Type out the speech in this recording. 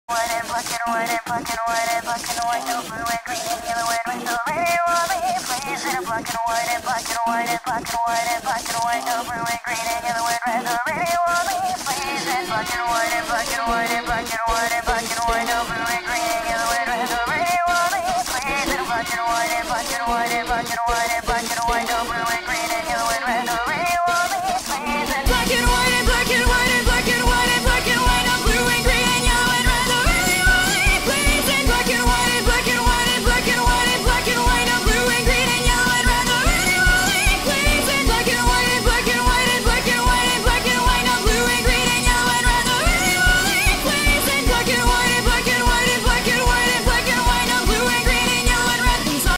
white and black and white and black and white and black and white, no blue and green and yellow and red. The radio on me plays in a black and white and black and white and black and white and black and white, no blue and green and yellow and red. The radio on me plays in black and white and black and white and black and white and